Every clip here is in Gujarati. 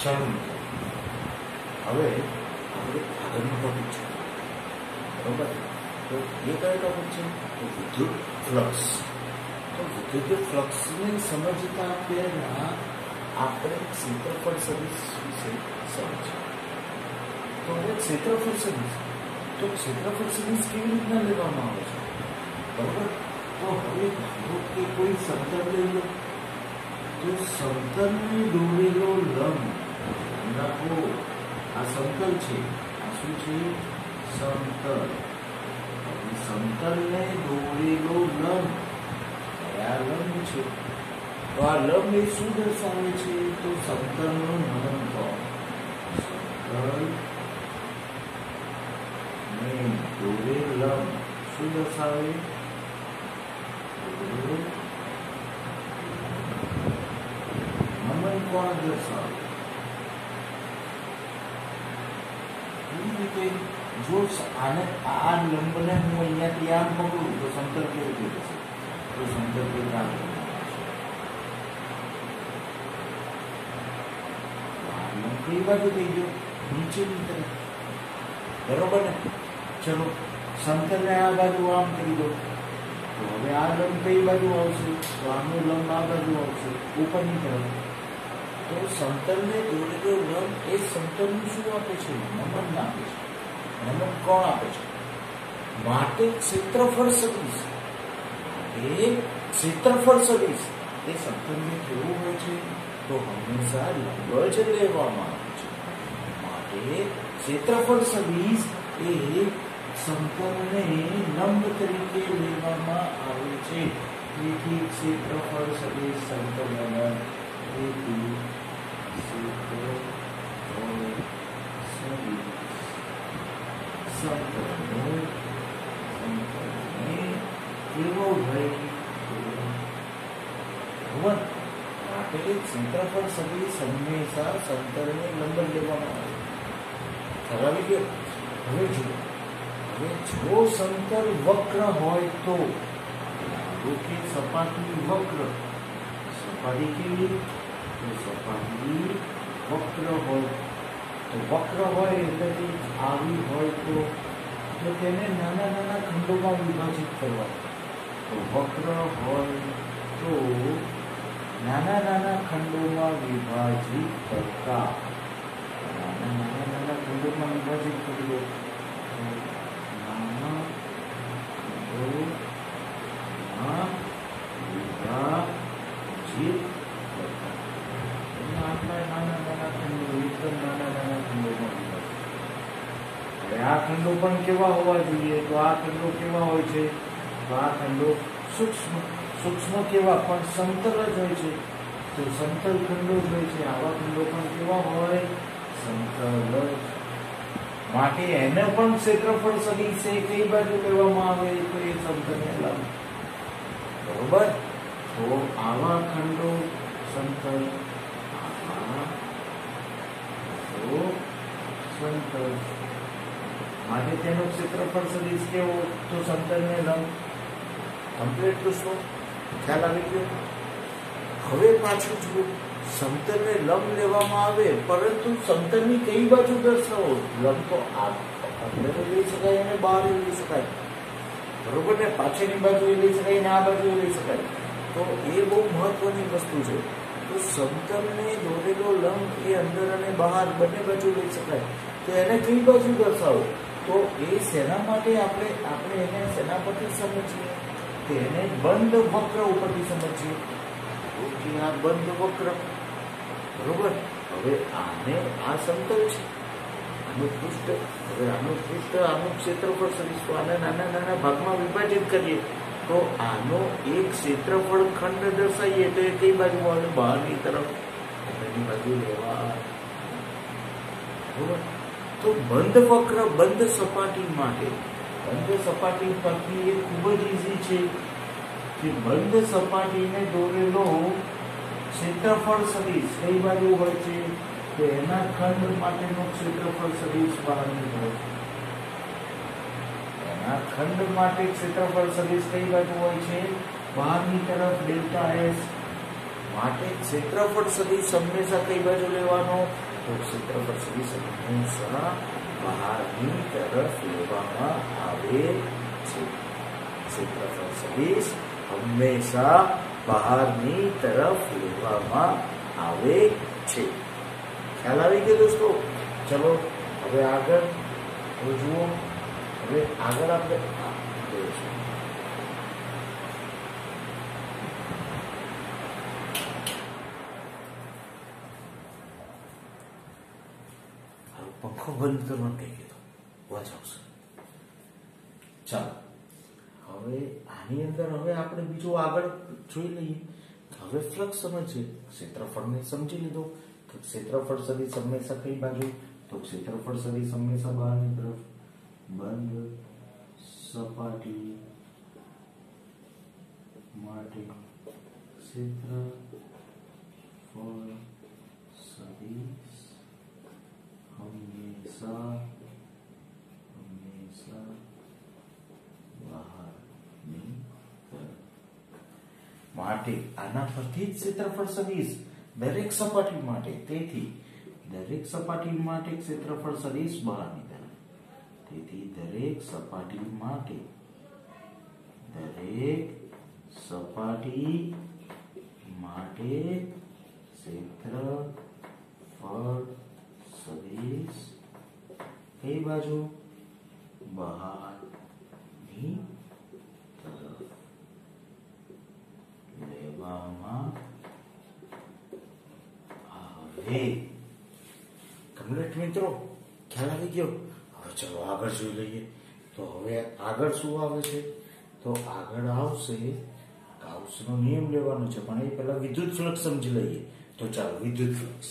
ચાલો હવે આપણે આગળનો ટોપિક છે, બરોબર? તો એ કયો ટોપિક છે? તો વિદ્યુત ફ્લક્સ. તો વિદ્યુત ફ્લક્સને સમજતા પહેલા આપણે ક્ષેત્રફળ સદિશ વિશે સમજીએ. તો હવે ક્ષેત્રફળ સદિશ, તો ક્ષેત્રફળ સદિશ કેવી રીતના લેવામાં આવે છે, બરોબર? તો હવે ધારો કે કોઈ સમતલ લઈ લો, તો સમતલને દોરેલો લંબ, રાખો આ સમતલ છે, આ શું છે? સમતલ. સમતલને દોરેલો લંબ કયા લંબ છે? તો આ લંબ એ શું દર્શાવે છે? તો સમતલનો નમન કોણ. સમતલ ને દોરેલ લંબ શું દર્શાવે? નમન કોણ દર્શાવે. જો આને આ લંબને હું અહીંયાથી આમ પકડું તો સમતલ કેવું થઈ જશે? તો સમતલ કેવું આમ કઈ બાજુ થઈ ગયો? નીચેની તરફ, બરોબર ને? ચલો સમતલને આ બાજુ આમ કરી દો, તો હવે આ લંબ કઈ બાજુ આવશે? તો આનો લંબ આ બાજુ આવશે, ઉપરની તરફ. તો સમતલને દોરેલો લંબ એ સમતલનું શું આપે છે? નમન આપે છે. નમન કોણ આપે છે? માટે ક્ષેત્રફળ સદિશ, એ ક્ષેત્રફળ સદિશ એ સમતલને કેવું હોય છે? તો હંમેશા લંબ જ લેવામાં આવે છે. માટે ક્ષેત્રફળ સદિશ એ સમતલને લંબ તરીકે લેવામાં આવે છે. તેથી ક્ષેત્રફળ સદિશ સમતલને કેવો હોય? ક્ષેત્રફળ સદિશ હંમેશા સમતલને લંબ લેવામાં આવે. ખરાબી ગયો. હવે જુઓ, હવે જો સમતલ વક્ર હોય તો સપાટી વક્ર, સપાટી કેવી? તો સપાટી વક્ર હોય, તો વક્ર હોય એટલે આવી હોય તો તેને નાના નાના ખંડોમાં વિભાજિત કરવા. તો વક્ર હોય તો નાના નાના ખંડોમાં વિભાજિત કરતા, નાના ખંડોમાં વિભાજિત કરી દો. નાના ખંડોમાં વિભાજિત કરતા, નાના ખંડો, એકદમ નાના ખંડોમાં વિભાજિત. હવે આ ખંડો પણ કેવા હોવા જોઈએ? તો આ ખંડો કેવા હોય છે? તો આ ખંડો સૂક્ષ્મ, સૂક્ષ્મ કેવા? પણ સમતલ જ હોય છે. તો સમતલ ખંડો જ હોય છે. આવા ખંડો પણ કેવા હોય? સમતલ જ. માટે એને પણ ક્ષેત્રફળ સદિશ કઈ બાજુ લેવામાં આવે? તો એ સમતલને લંબ, બરોબર? તો આવા ખંડો સમતલ, આવા તો સમતલ, માટે તેનો ક્ષેત્રફળ સદિશ કેવો? તો સમતલને લંબ. કમ્પ્લીટ દોસ્તો, ખ્યાલ આવી ગયો? હવે પાછું જુઓ, સમતલને લંબ લેવામાં આવે, પરંતુ સમતલની કઈ બાજુ દર્શાવો? લંબ તો અંદર લઈ શકાય અને બહાર લઈ શકાય, બરોબર ને? પાછળની બાજુ લઈ શકાય અને આ બાજુ લઈ શકાય. તો એ બહુ મહત્વની વસ્તુ છે. તો સમતલને દોરેલો લંબ એ અંદર અને બહાર બંને બાજુ લઈ શકાય. તો એને કઈ બાજુ દર્શાવો? તો એ શેના માટે આપણે એને શેના પરથી સમજીએ? તેને બંધ વક્ર ઉપરથી સમજીએ. ઓકે, આ બંધ વક્ર, બરોબર? હવે આને આ સમતલ છે, આનું પૃષ્ઠ. હવે આનું પૃષ્ઠ, આનું ક્ષેત્રફળ સદિશ, તો આને નાના નાના ભાગમાં વિભાજિત કરીએ તો આનો એક ક્ષેત્રફળ ખંડ દર્શાવીએ તો એ કઈ બાજુ આવે? બહારની તરફ, અંદરની બાજુ લેવા, બરોબર? તો બંધ વક્ર, બંધ સપાટી માટે, બંધ સપાટી પરથી એ ખૂબ જ ઈઝી છે કે બંધ સપાટીને દોરેલો ક્ષેત્રફળ સદિશ કઈ બાજુ હોય છે? તો એના ખંડ માટેનો ક્ષેત્રફળ સદિશ બહારની હોય છે. એના ખંડ માટે ક્ષેત્રફળ સદિશ કઈ બાજુ હોય છે? બહારની તરફ, ડેલ્ટા એસ. માટે ક્ષેત્રફળ સદિશ હંમેશા કઈ બાજુ લેવાનો? તો ક્ષેત્રફળ સદિશ હંમેશા બહારની તરફ લેવામાં આવે છે. ક્ષેત્રફળ સદિશ હંમેશા બહારની તરફ લેવામાં આવે છે. ખ્યાલ આવી ગયો દોસ્તો? ચલો હવે આગળ જુઓ. હવે આગળ આપણે જોઈશું. પંખો બંધ કરવાનું કહી દીધો, અવાજ આવશે. ચાલો હવે આની અંદર હવે આપણે બીજું આગળ જોઈ લઈએ. હવે ફ્લક્સ સમજીએ. ક્ષેત્રફળને સમજી લીધું કે ક્ષેત્રફળ સદિશ હંમેશા કઈ બાજુ? તો ક્ષેત્રફળ સદિશ હંમેશા બહારની તરફ. બંધ સપાટી માટે ક્ષેત્રફળ સદિશ હંમેશા બહારની તરફ માટે. આના પરથી જ ક્ષેત્રફળ સદિશ દરેક સપાટી માટે. તેથી દરેક સપાટી માટે ક્ષેત્રફળ સદિશ બહારની તરફ. તેથી દરેક સપાટી માટે ક્ષેત્રફળ સદિશ કઈ બાજુ? બહારની તરફ લેવામાં આવે. કમ્પ્લીટ મિત્રો, ખ્યાલ આવી ગયો? હવે ચલો આગળ જોઈ લઈએ. તો હવે આગળ શું આવે છે? તો આગળ આવશે ગાઉસનો નિયમ લેવાનો છે, પણ એ પહેલા વિદ્યુત ફ્લક્સ સમજી લઈએ. તો ચાલો વિદ્યુત ફ્લક્સ.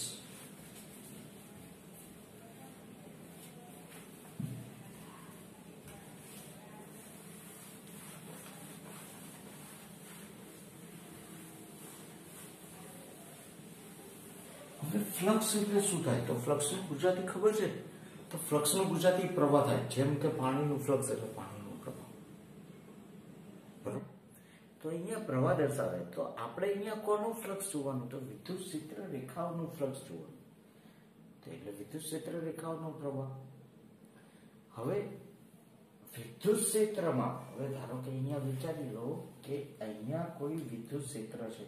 ફ્લક્સ એટલે શું થાય? તો ફ્લક્સ નું ગુજરાતી ખબર છે? તો ફ્લક્સ નું ગુજરાતી પ્રવાહ થાય. જેમ કે પાણીનું ફ્લક્સ એટલે પાણીનો પ્રવાહ. બરોબર? તો અહીંયા પ્રવાહ દર્શાવે. તો આપણે અહીંયા કોનું ફ્લક્સ જોવાનું? તો વિદ્યુત ક્ષેત્ર રેખાઓનું ફ્લક્સ જોવાનું. તો એટલે વિદ્યુત ક્ષેત્ર રેખાઓનો પ્રવાહ. હવે વિદ્યુત ક્ષેત્રમાં હવે ધારો કે અહીંયા વિચારી લો કે અહીંયા કોઈ વિદ્યુત ક્ષેત્ર છે.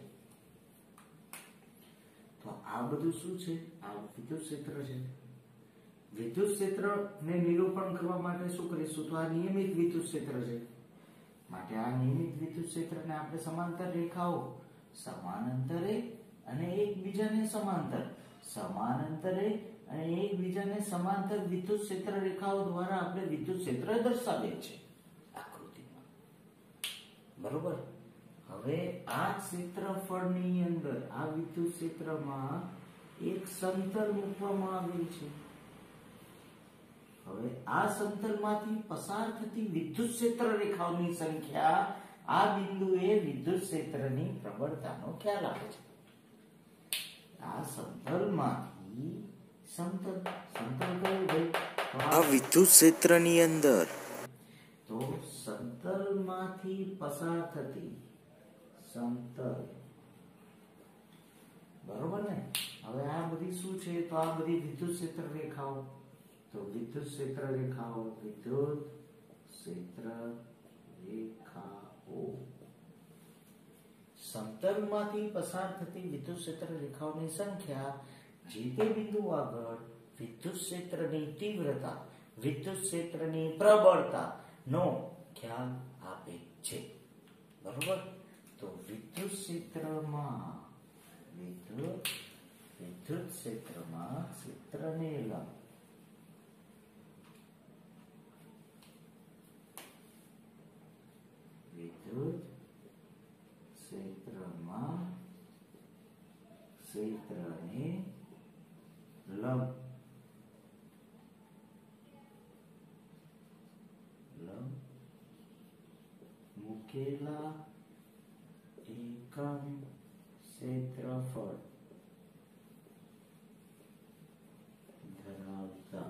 તો આ બધું શું છે? આ વિદ્યુત ક્ષેત્ર છે. વિદ્યુત ક્ષેત્રને નિરૂપણ કરવા માટે શું કરીશું? તો આ નિયમિત વિદ્યુત ક્ષેત્ર છે. માટે આ નિયમિત વિદ્યુત ક્ષેત્રને આપણે સમાંતર રેખાઓ સમાંતરે અને એકબીજાને સમાંતર વિદ્યુત ક્ષેત્ર રેખાઓ દ્વારા આપણે વિદ્યુત ક્ષેત્ર દર્શાવીએ છીએ આકૃતિમાં. બરોબર? હવે આ ક્ષેત્રફળની અંદર આ વિદ્યુત ક્ષેત્રમાં એક સમતલ મૂકવામાં આવેલ છે. હવે આ સમતલમાંથી પસાર થતી વિદ્યુત ક્ષેત્ર રેખાઓની સંખ્યા આ બિંદુએ વિદ્યુત ક્ષેત્રની પ્રબળતાનો ખ્યાલ આપે છે. આ સમતલમાંથી સમતલ કયું ભાઈ? આ વિદ્યુત ક્ષેત્રની અંદર તો સમતલમાંથી પસાર થતી સમતલ. બરોબર ને? હવે આ બધી શું છે? તો આ બધી વિદ્યુત ક્ષેત્ર રેખાઓ. તો વિદ્યુત ક્ષેત્ર રેખાઓ સમતલમાંથી પસાર થતી વિદ્યુત ક્ષેત્ર રેખાઓની સંખ્યા જે તે બિંદુ આગળ વિદ્યુત ક્ષેત્રની તીવ્રતા, વિદ્યુત ક્ષેત્રની પ્રબળતા નો ખ્યાલ આપે છે. બરોબર? તો વિદ્યુત ક્ષેત્રમાં ક્ષેત્રને લંબ વિદ્યુત ક્ષેત્રમાં ક્ષેત્રને લંબ મૂકેલા એકમ ક્ષેત્રફળ ધરાવતા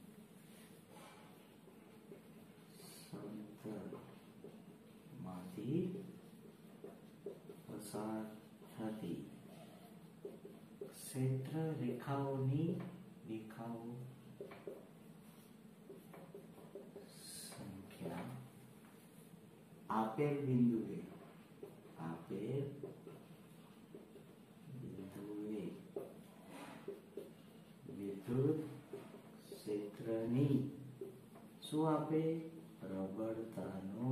સમતલમાંથી પસાર થતી ક્ષેત્ર રેખાઓની રેખાઓ સંખ્યા આપેલ બિંદુએ વિદ્યુત ક્ષેત્રની શું આપે પ્રબળતાનો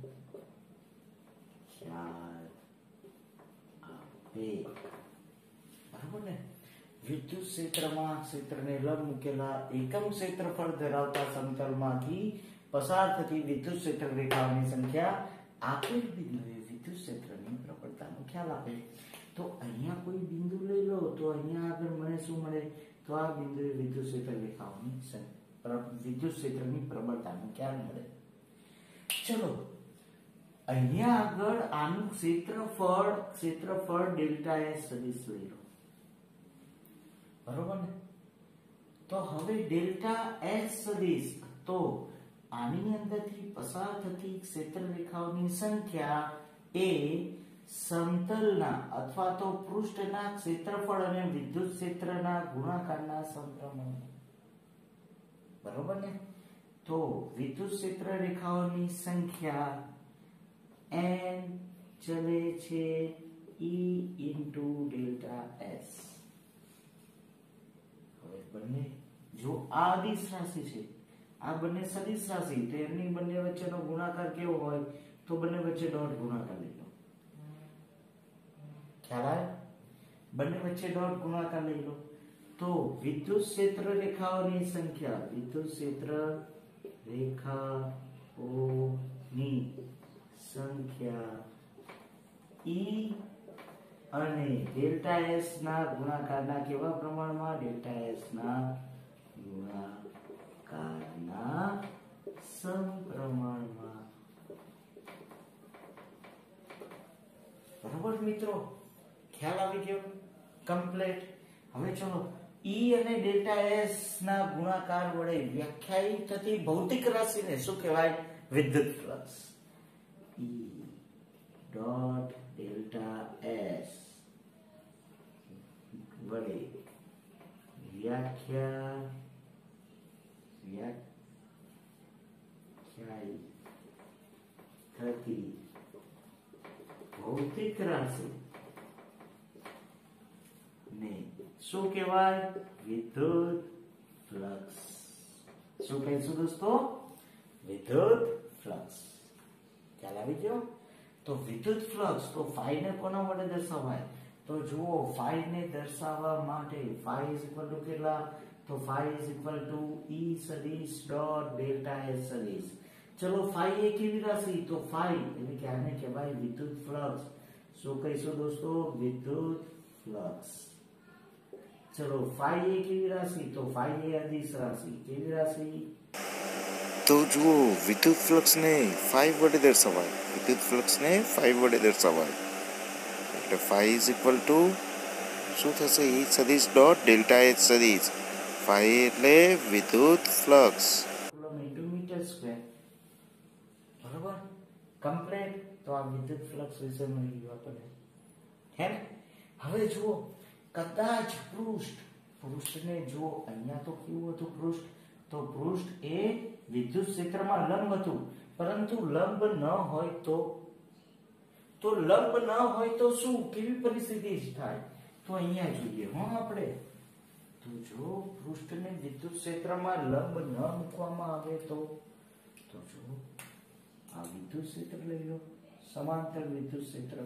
ખ્યાલ આપે. બરાબર ને? વિદ્યુત ક્ષેત્રને લંબ મૂકેલા એકમ ક્ષેત્રફળ ધરાવતા સમતલમાંથી પસાર થતી વિદ્યુત ક્ષેત્ર રેખાઓની સંખ્યા આપેલ બિંદુએ વિદ્યુત ક્ષેત્રની પ્રબળતાનો ખ્યાલ આપે. તો અહીંયા કોઈ બિંદુ લઈ લો તો અહીંયા આગળ મને શું મળે? તો આ બિંદુએ વિદ્યુત ક્ષેત્ર રેખાઓની વિદ્યુત ક્ષેત્રની પ્રબળતાનો ખ્યાલ મળે. ચલો અહીંયા આગળ આનું ક્ષેત્રફળ ડેલ્ટા એસ સદિશ લઈ લો. બરોબર ને? તો હવે ડેલ્ટા એસ સદિશ તો આની અંદરથી પસાર થતી ક્ષેત્ર રેખાઓની સંખ્યા એ સમતલના અથવા તો પૃષ્ઠના ક્ષેત્રફળ અને વિદ્યુત ક્ષેત્રના ગુણાકારના સમપ્રમાણ. બરોબર ને? તો વિદ્યુત ક્ષેત્ર રેખાઓની સંખ્યા n ચલે છે E into ડેલ્ટા S. હવે બંને જો આ અદિશ રાશિ છે, આ બંને સદિશ રાશિ, તો એમની બંને વચ્ચેનો ગુણાકાર કેવો હોય? તો બંને વચ્ચે ડોટ ગુણાકાર લઈ લો. ખ્યાલ આવે? બંને વચ્ચે ડોટ ગુણાકાર લઈ લો તો વિદ્યુત ક્ષેત્ર રેખાઓની સંખ્યા E અને ડેલ્ટા S ના ગુણાકારના કેવા પ્રમાણમાં? ડેલ્ટા S ના ગુણાકારના સમપ્રમાણમાં. બરાબર મિત્રો? ખ્યાલ આવી ગયો? કમ્પ્લીટ. હવે ચલો E અને ડેલ્ટા S ના ગુણાકાર વડે વ્યાખ્યાયિત થતી ભૌતિક રાશિને શું કહેવાય? વિદ્યુત flux. E dot delta S વડે વ્યાખ્યાયિત થતી ભૌતિક રાશિ ને શું કહેવાય? વિદ્યુત ફ્લક્સ. શું કહીશું દોસ્તો? વિદ્યુત ફ્લક્સ. ખ્યાલ આવી ગયો? તો વિદ્યુત ફ્લક્સ તો ફાઈ ને કોના વડે દર્શાવાય? તો જુઓ ફાઈ ને દર્શાવવા માટે ફાઈ ઇઝ ઇક્વલ ટુ કેટલા? તો phi is equal to E સદિશ ડોટ ડેલ્ટા S સદિશ. ચલો ફાઈ એ કેવી રાશિ? તો ફાઈ એટલે કે આને કહેવાય વિદ્યુત ફ્લક્સ. શું કહીશું દોસ્તો? વિદ્યુત ફ્લક્સ. ચલો ફાઈ એ કેવી રાશિ? તો ફાઈ એ અદિશ રાશિ. કેવી રાશિ? તો જુઓ વિદ્યુત ફ્લક્સ ને 5 વડે દર્શાવાય. વિદ્યુત ફ્લક્સ ને 5 વડે દર્શાવાય એટલે ફાઈ ઇઝ ઇક્વલ ટુ શું થશે? E સદિશ ડોટ ડેલ્ટા S સદિશ. ફાઈ એટલે વિદ્યુત flux. Coulomb into metre square. બરાબર? કમ્પ્લીટ. તો આ વિદ્યુત ફ્લક્સ વિશે મળી ગયું આપણને. હે ને? હવે જુઓ કદાચ પૃષ્ઠને જુઓ અહીંયા તો કેવું હતું પૃષ્ઠ? તો પૃષ્ઠ એ વિદ્યુત ક્ષેત્રમાં લંબ હતું, પરંતુ લંબ ન હોય તો શું કેવી પરિસ્થિતિ થાય? તો અહીંયા જોઈએ આપણે. તો જો પૃષ્ઠને વિદ્યુત ક્ષેત્રમાં લંબ ન મૂકવામાં આવે તો જો આ વિદ્યુત ક્ષેત્ર લઈ લો, સમાંતર વિદ્યુત ક્ષેત્ર.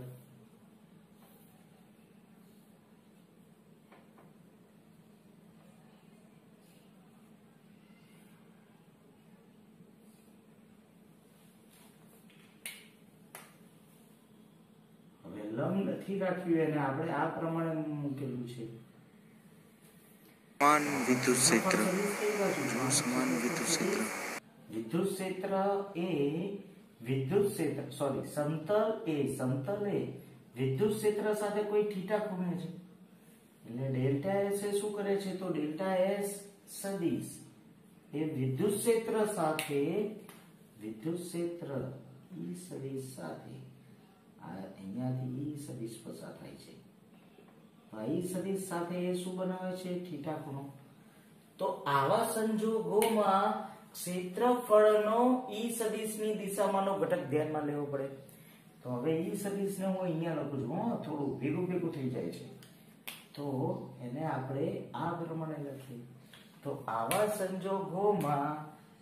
લંબ નથી રાખ્યું એને આપણે આ પ્રમાણે મૂકેલું છે. સમાન વિદ્યુત ક્ષેત્ર. સમાન વિદ્યુત ક્ષેત્ર. વિદ્યુત ક્ષેત્ર એ સમતલ એ વિદ્યુત ક્ષેત્ર સાથે કોઈ થીટા ખૂણે છે એટલે ડેલ્ટા S એ શું કરે છે? તો ડેલ્ટા S સદિશ એ વિદ્યુત ક્ષેત્ર E સદિશ સાથે અહીંયાથી E સદિશ પસાર થાય છે. E સદિશ સાથે એ શું બનાવે છે? થીટા ખૂણો. તો આવા સંજોગોમાં ક્ષેત્રફળનો ઈ સદિશની દિશામાંનો ઘટક ધ્યાનમાં લેવો પડે. તો હવે ઈ સદિશને હું અહીંયા લખું છું. થોડું ભેગું થઈ જાય છે, તો એને આપણે આ પ્રમાણે લખીએ. તો આવા સંજોગોમાં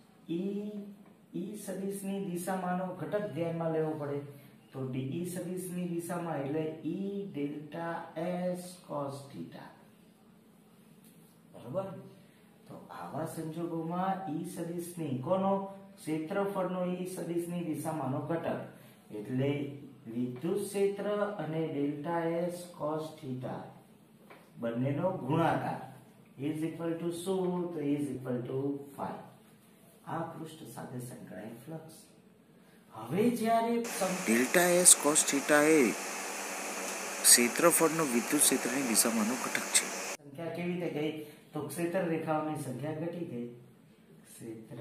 ઈ સદિશની દિશામાંનો ઘટક ધ્યાનમાં લેવો પડે. તો ઈ સદિશની દિશામાં એટલે E delta S cos theta. બરોબર. તો આવા સંજોગોમાં ઈ સદિશની કોનો ક્ષેત્રફળનો ઈ સદિશની દિશામાંનો ઘટક એટલે વિદ્યુત ક્ષેત્ર અને ડેલ્ટા એસ કોસ થીટા બંનેનો ગુણાકાર ઇઝ ઇક્વલ ટુ શું? તો ઇઝ ઇક્વલ ટુ 5. આ પૃષ્ઠ સાથે સંકળાયેલ ફ્લક્સ. હવે જ્યારે ડેલ્ટા એસ કોસ થીટા એ ક્ષેત્રફળનો વિદ્યુત ક્ષેત્રની દિશામાંનો ઘટક છે. સંખ્યા કેવી રીતે ગઈ? તો ક્ષેત્ર રેખાઓની સંખ્યા ઘટી ગઈ. ક્ષેત્ર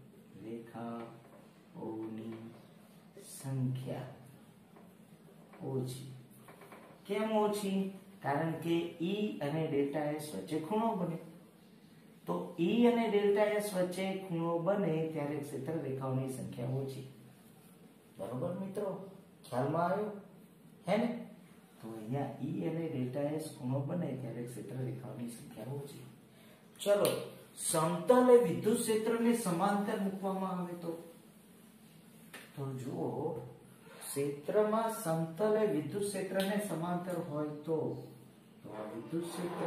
રેખાઓની સંખ્યા ઓછી. કેમ ઓછી? કારણ કે ઈ અને ડેલ્ટા એસ વચ્ચે ખૂણો બને. તો ઈ અને ડેલ્ટા એસ વચ્ચે ખૂણો બને ત્યારે ક્ષેત્ર રેખાઓની સંખ્યા ઓછી. બરોબર મિત્રો, ખ્યાલમાં આવ્યો હે ને? તો અહીંયા ઈ અને ડેલ્ટા એસ ખૂણો બને ત્યારે ક્ષેત્ર રેખાઓની સંખ્યા ઓછી. ચલો, સમતલે વિદ્યુત ક્ષેત્રને સમાંતર મૂકવામાં આવે તો જુઓ, ક્ષેત્રમાં સમતલે વિદ્યુત ક્ષેત્રને સમાંતર હોય તો આ વિદ્યુત ક્ષેત્ર,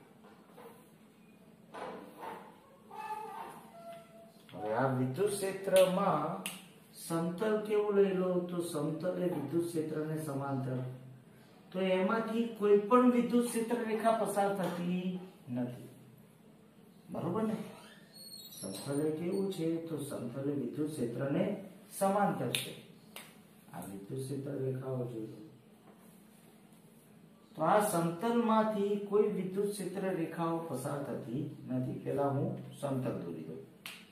હવે આ વિદ્યુત ક્ષેત્રમાં સમતલ કેવું લઈ લો? તો સમતલે વિદ્યુત ક્ષેત્રને સમાંતર. તો એમાંથી કોઈ પણ વિદ્યુત ક્ષેત્ર રેખા પસાર થતી નથી. બરોબર ને? સમતલે કેવું છે? તો સમતલે વિદ્યુત ક્ષેત્રને સમાંતર છે. આ વિદ્યુત ક્ષેત્ર રેખાઓ જોઈ. તો આ સમતલમાંથી કોઈ વિદ્યુત ક્ષેત્ર રેખાઓ પસાર થતી નથી. પહેલા હું સમતલ દોરી દઉં.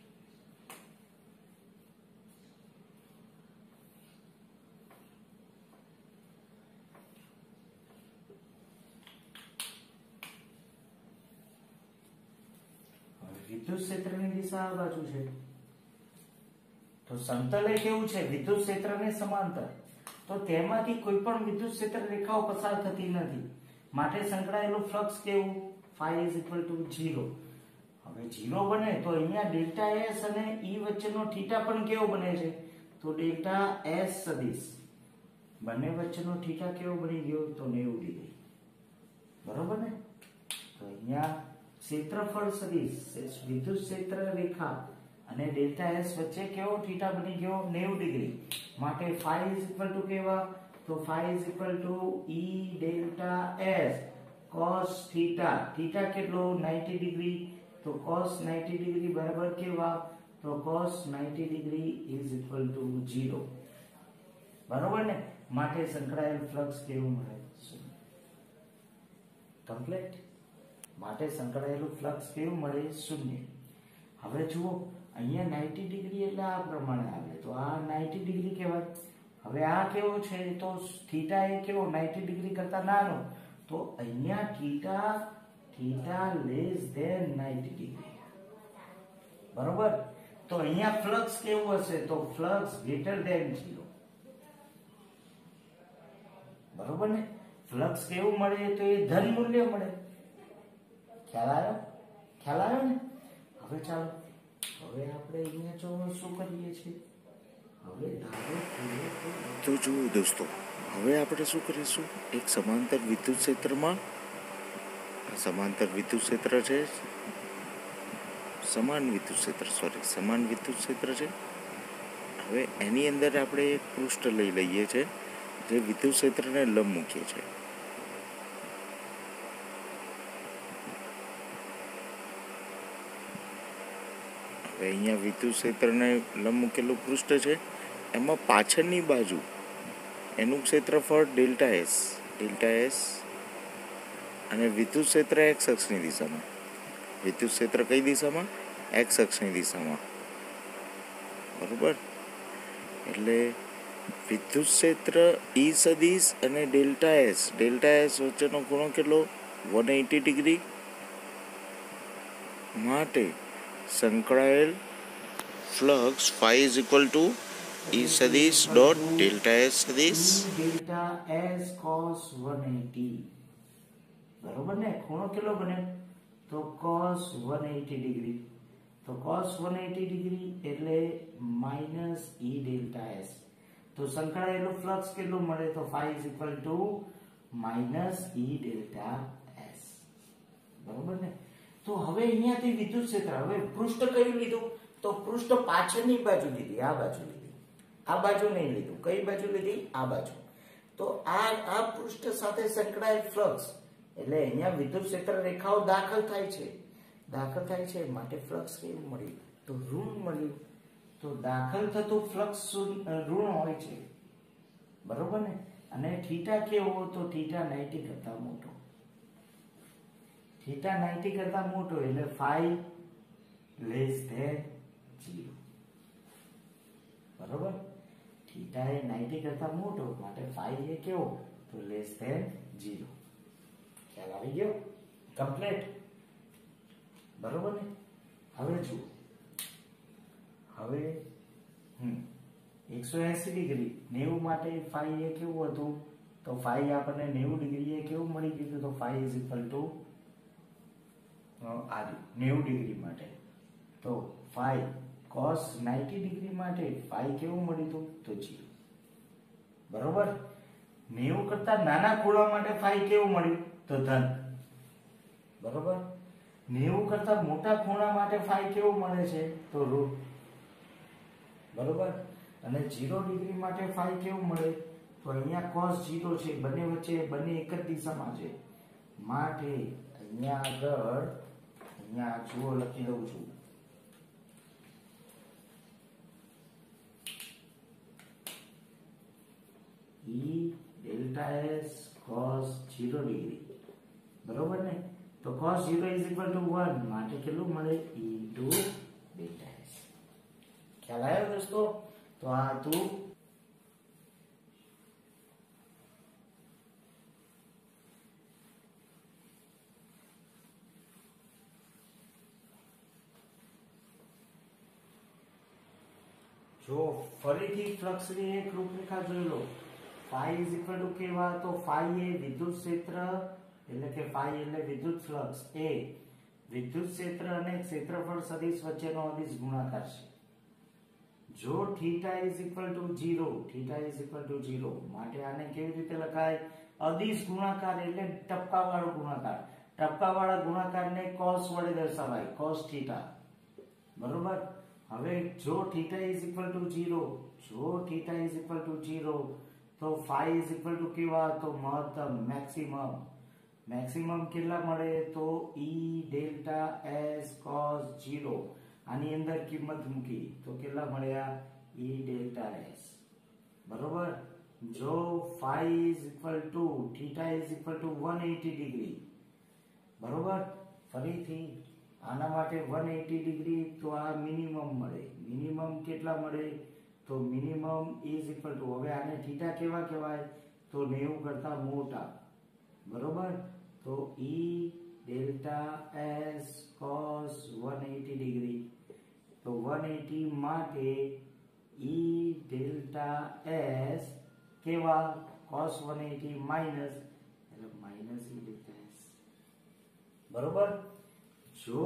વિદ્યુત ક્ષેત્રની દિશા આ બાજુ છે. તો સમતલે કેવું છે? વિદ્યુત ક્ષેત્રને સમાંતર. તો તેમાંથી કોઈ પણ વિદ્યુત ક્ષેત્ર રેખાઓ પસાર થતી નથી. માટે સંકળાયેલું ફ્લક્સ કેવું? phi is equal to 0. હવે 0 બને તો અહીંયા ડેલ્ટા એસ અને ઈ વચ્ચેનો થીટા પણ કેવો બને છે? તો ડેલ્ટા એસ સદિશ. બંને વચ્ચેનો થીટા કેવો બની ગયો? તો 90 ડિગ્રી. બરોબર ને? તો અહીંયા ક્ષેત્રફળ સદિશ વિદ્યુત ક્ષેત્ર રેખા અને ડેલ્ટા એસ વચ્ચે કેવો થીટા બની ગયો? 90 ડિગ્રી. માટે phi is equal to કેવા? તો phi is equal to e delta S cos theta. Theta કેટલો? 90 ડિગ્રી. તો cos 90 ડિગ્રી બરાબર કેવા? તો cos 90 degree is equal to 0. બરોબર ને? માટે સંકળાયેલ ફ્લક્સ કેવું મળે? કમ્પ્લીટ. માટે સંકળાયેલું ફ્લક્સ કેવું મળે? 0. હવે જુઓ, અહીંયા 90 ડિગ્રી એટલે આ પ્રમાણે આવે. તો આ 90 ડિગ્રી કહેવાય. હવે આ કેવો છે? તો થીટા એ કેવો? 90 ડિગ્રી કરતા નાનો. તો અહીંયા થીટા લેસ ધેન 90 ડિગ્રી. બરોબર? તો અહીંયા ફ્લક્સ કેવું હશે? તો ફ્લક્સ ગ્રેટર ધેન 0. બરોબર ને? ફ્લક્સ કેવું મળે? તો એ ધન મૂલ્ય મળે. ખ્યાલ આવ્યો ને? હવે ચાલો, હવે આપણે અહીંયા જો શું કરીએ છીએ? હવે તો જુઓ દોસ્તો, હવે આપણે શું કરીશું? એક સમાંતર વિદ્યુત ક્ષેત્રમાં સમાંતર વિદ્યુત ક્ષેત્ર છે, સમાન વિદ્યુત ક્ષેત્ર છે. હવે એની અંદર આપણે એક પૃષ્ઠ લઈ લઈએ છીએ જે વિદ્યુત ક્ષેત્રને લંબ મૂકીએ છીએ. હવે અહીંયા વિદ્યુત ક્ષેત્રને લંબ મૂકેલું પૃષ્ઠ છે. એમાં પાછળની બાજુ એનું ક્ષેત્રફળ ડેલ્ટા એસ અને વિદ્યુત ક્ષેત્ર એક્સ અક્ષની દિશામાં. વિદ્યુત ક્ષેત્ર કઈ દિશામાં? એક્સ અક્ષની દિશામાં. બરોબર? એટલે વિદ્યુત ક્ષેત્ર ઈ સદિશ અને ડેલ્ટા એસ વચ્ચેનો ખૂણો કેટલો? 180 ડિગ્રી. માટે સંકળાયેલ flux phi is equal to E સદિશ ડોટ ડેલ્ટા એસ સદિશ ડેલ્ટા એસ કોસ 180. બરોબર ને? ખૂણો કેટલો બને? તો cos 180 ડિગ્રી. તો cos 180 ડિગ્રી એટલે માઇનસ ઈ ડેલ્ટા એસ. તો સંકળાયેલું ફ્લક્સ કેટલું મળે? તો phi is equal to minus E delta S. બરોબર ને? તો હવે અહીંયાથી વિદ્યુત ક્ષેત્ર, હવે પૃષ્ઠ કયું લીધું? તો પૃષ્ઠ પાછળની બાજુ લીધી, આ બાજુ લીધી. આ બાજુ નહીં લીધું. કઈ બાજુ લીધી? આ બાજુ. તો આ પૃષ્ઠ સાથે સંકળાયેલ ફ્લક્સ એટલે અહીંયા વિદ્યુત ક્ષેત્ર રેખાઓ દાખલ થાય છે. દાખલ થાય છે માટે ફ્લક્સ કેવું મળ્યું? તો ઋણ મળ્યું. તો દાખલ થતું ફ્લક્સ ઋણ હોય છે. બરોબર ને? અને થીટા કેવો? તો થીટા 90 કરતા મોટો. થીટા 90 કરતા મોટો એટલે ફાઈ લેસ ધેન 0. બરોબર? થીટા એ 90 કરતા મોટો માટે ફાઈ એ કેવો? તો લેસ ધેન 0. ખ્યાલ આવી ગયો? કમ્પ્લીટ. બરોબર ને? હવે જુઓ, હવે 180 ડિગ્રી 90 માટે ફાઈ એ કેવું હતું? તો ફાઈ આપણને 90 ડિગ્રી એ કેવું મળી ગયું? તો ફાઈ ઇઝ ઇક્વલ ટુ આ 90 ડિગ્રી માટે તો ફાઈ cos 90 ડિગ્રી માટે ફાઈ કેવું મળ્યું હતું? તો 0. બરોબર? 90 કરતા નાના ખૂણા માટે ફાઈ કેવું મળ્યું? તો ધન. બરોબર? 90 કરતા મોટા ખૂણા માટે ફાઈ કેવું મળે છે? તો ઋણ. બરોબર? અને 0 ડિગ્રી માટે ફાઈ કેવું મળે? તો અહીંયા cos 0 છે, બંને વચ્ચે બંને એક જ દિશામાં છે માટે અહીંયા આગળ અહીંયા જુઓ લખી દઉં છું. E delta S cos 0 degree. બરોબર ને? તો cos 0 ઇઝ ઇક્વલ ટુ 1 માટે કેટલું મળે? E into delta S. ખ્યાલ આવ્યો દોસ્તો? તો આ હતું જો ફરીથી ફ્લક્સની એક રૂપરેખા જોઈ લો. ફાઈ ઇઝ ઇક્વલ ટુ કેવા? તો ફાઈ એ વિદ્યુત ક્ષેત્ર એટલે કે ફાઈ એટલે વિદ્યુત ફ્લક્સ એ વિદ્યુત ક્ષેત્ર અને ક્ષેત્રફળ સદિશ વચ્ચેનો અદિશ ગુણાકાર છે. જો theta is equal to 0, theta is equal to 0 માટે આને કેવી રીતે લખાય? અદિશ ગુણાકાર એટલે ટપકાવાળો ગુણાકાર. ટપકાવાળા ગુણાકારને cos વડે દર્શાવાય, cos થીટા. બરોબર? હવે જો થીટા ઇઝ ઇક્વલ ટુ 0, જો થીટા ઇઝ ઇક્વલ ટુ 0 તો ફાઈ ઇઝ ઇક્વલ ટુ કેવા? તો મહત્તમ, મેક્સિમમ. મેક્સિમમ કેટલા મળે? તો ઈ ડેલ્ટા એસ cos 0. આની અંદર કિંમત મૂકી તો કેટલા મળ્યા? E delta S. બરોબર? જો phi is equal to theta is equal to 180 degree. બરોબર? ફરીથી આના માટે 180 ડિગ્રી તો આ મિનિમમ મળે. મિનિમમ કેટલા મળે? તો મિનિમમ ઇઝ ઇક્વલ ટુ, હવે આને થીટા કેવા કહેવાય? તો 90 કરતા મોટા. બરોબર? તો E delta S cos 180 degree. તો 180 માટે ઈ ડેલ્ટા એસ કેવા? cos 180 માઇનસ એટલે માઇનસ ઈ ડેલ્ટા એસ. બરોબર? જો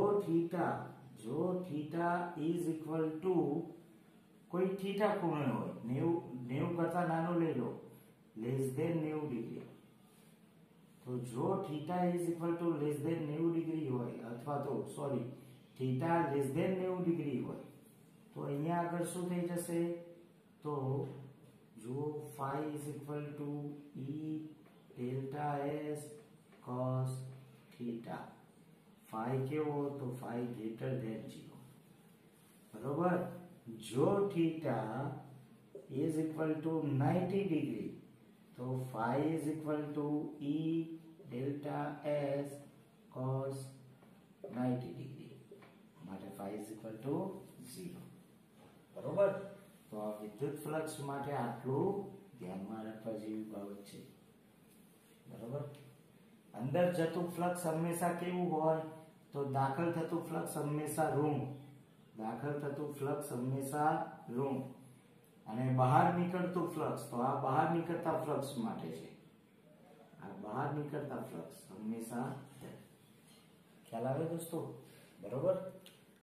થીટા ઇઝ ઇક્વલ ટુ કોઈ થીટા ખૂણો હોય 90 કરતા નાનો લઈ લો, લેસ ધેન 90 ડિગ્રી. તો જો theta is equal to less than 90 degree હોય અથવા તો sorry theta less than 90 degree હોય તો અહીંયા આગળ શું થઈ જશે? તો જો phi is equal to E delta S cos theta. Phi કેવો? તો ફાઈ ગ્રેટર ધેન 0. બરોબર? જો theta is equal to 90 degree તો phi is equal to E delta S cos 90 degree માટે ફાઈ ઇઝ ઇક્વલ ટુ 0. બરોબર? તો આ વિદ્યુત ફ્લક્સ માટે આટલું ધ્યાનમાં રાખવા જેવી બાબત છે. બરોબર? અંદર જતું ફ્લક્સ હંમેશા કેવું હોય? તો તો દાખલ થતું ફ્લક્સ હંમેશા ઋણ, દાખલ થતું ફ્લક્સ હંમેશા ઋણ, અને બહાર નીકળતું ફ્લક્સ, તો આ બહાર નીકળતા ફ્લક્સ માટે છે, આ બહાર નીકળતા ફ્લક્સ હંમેશા, ખ્યાલ આવે દોસ્તો? બરોબર.